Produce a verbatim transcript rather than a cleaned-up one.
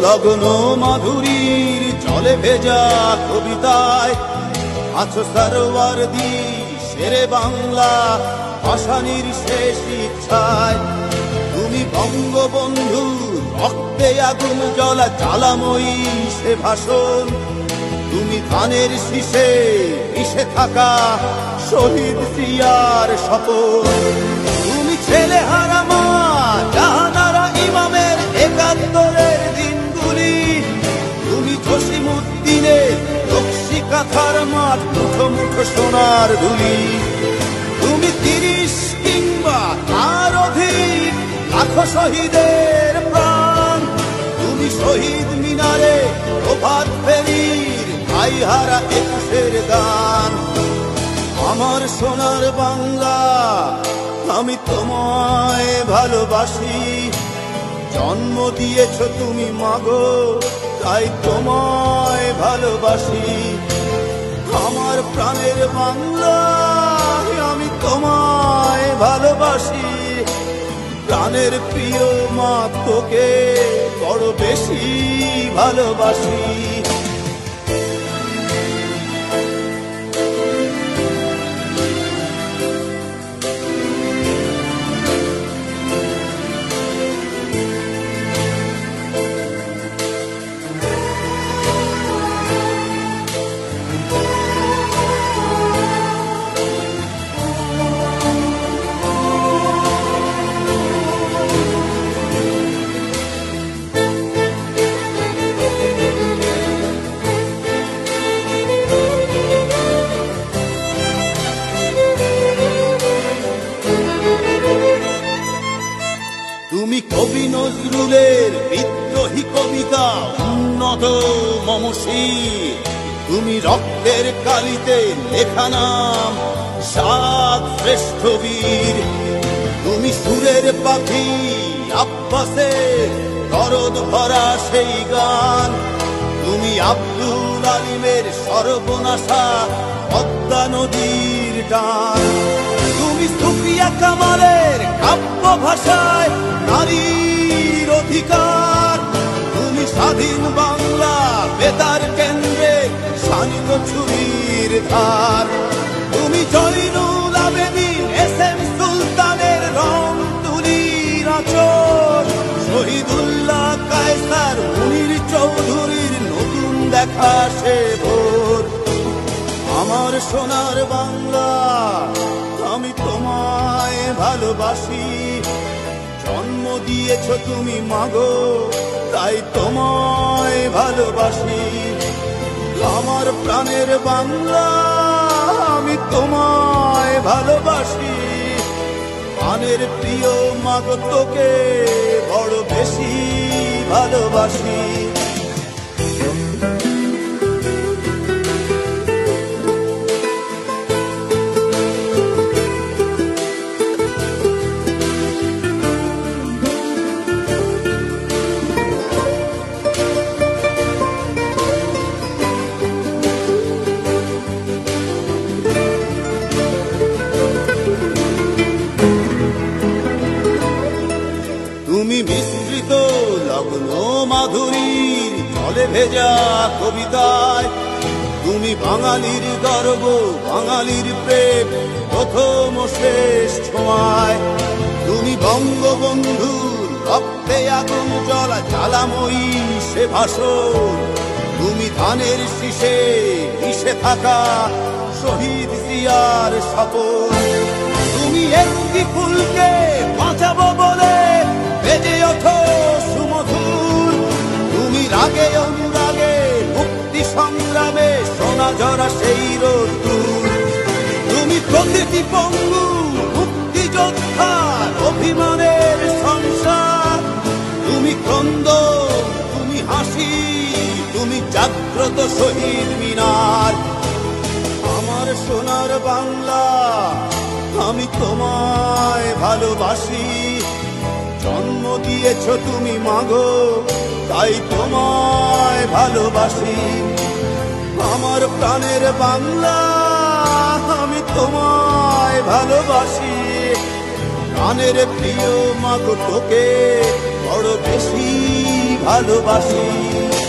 লগ্ন মাধুরীর জলে ভেজা কবিতায় আছো সরওয়ারদি শেরে বাংলা ভাষানির শেষ ইচ্ছায়। তুমি বঙ্গবন্ধু রক্তে আগুন জ্বলা জ্বালাময়ী সে ভাষণ। তুমি ধানের শীষে মিশে থাকা শহীদ জিয়ার শপথ। তুমি ছেলে হারা মা জাহানারা ইমামের একাত্তরের দিনগুলি। তুমি জসিমউদ্দিনের নকশি কাঁথার মাঠ মুঠো মুঠো সোনার ধুলি। তুমি তিরিশ কিংবা তার অধিক লাখো শহীদের প্রাণ। তুমি শহীদ মিনারে প্রভাত ফেরির ভাই হারা একুশের গান। আমার সোনার বাংলা আমি তোমায় ভালোবাসি। জন্ম দিয়েছ তুমি মাগো তাই তোমায় ভালোবাসি। আমার প্রাণের বাংলা আমি তোমায় ভালোবাসি। প্রাণের প্রিয় মা তোকে বড় বেশি ভালোবাসি। তুমি কবি নজরুলের বিদ্রোহী কবিতা উন্নত মমশীর। তুমি রক্তের কালিতে লেখা নাম সাত শ্রেষ্ঠ বীর। তুমি সুরের পাখি আব্বাসের দরদ ভরা সেই গান। তুমি আব্দুল আলিমের সর্বনাশা পদ্মা নদীর টান। তুমি সুফিয়া কামালের কাব্য ভাষায় নারীর অধিকার। তুমি স্বাধীন বাংলা বেতার কেন্দ্রে শানিত ছুরির ধার। তুমি জয়নুল আবেদিন এস এম সুলতানের রং তুলির আঁচড়। শহীদুল্লাহ কায়সার মুনির চৌধুরীর নতুন দেখা সে ভোর। আমার সোনার বাংলা আমি তোমায় ভালোবাসি। জন্ম দিয়েছ তুমি মাগো তাই তোমায় ভালোবাসি। আমার প্রাণের বাংলা আমি তোমায় ভালোবাসি। প্রাণের প্রিয় মাগো তোকে বড় বেশি ভালোবাসি। তুমি মিশ্রিত লগ্ন মাধুরীর জলে ভেজা কবিতায়। তুমি বাঙালির গর্ব বাঙালির প্রেম প্রথম শেষ ছোঁয়ায়। তুমি বঙ্গবন্ধুর রক্তে আগুন জ্বলা জ্বালাময়ী সে ভাষণ। তুমি ধানের শীষে মিশে থাকা শহীদ জিয়ার শপথ। তুমি একটি ফুলকে বাঁচাবো বলে বেজে ওঠো সুমধুর। তুমি রাগে অনুরাগে মুক্তি সংগ্রামে সোনা ঝরা সেই রোদ্দুর। তুমি প্রতিটি পঙ্গু মুক্তিযোদ্ধার অভিমানের সংসার। তুমি ক্রন্দন তুমি হাসি তুমি জাগ্রত শহীদ মিনার। আমার সোনার বাংলা আমি তোমায় ভালোবাসি। জন্ম দিয়েছ তুমি মাগো তাই তোমায় ভালোবাসি। আমার প্রাণের বাংলা আমি তোমায় ভালোবাসি। প্রাণের প্রিয় মাগো তোকে বড় বেশি ভালোবাসি।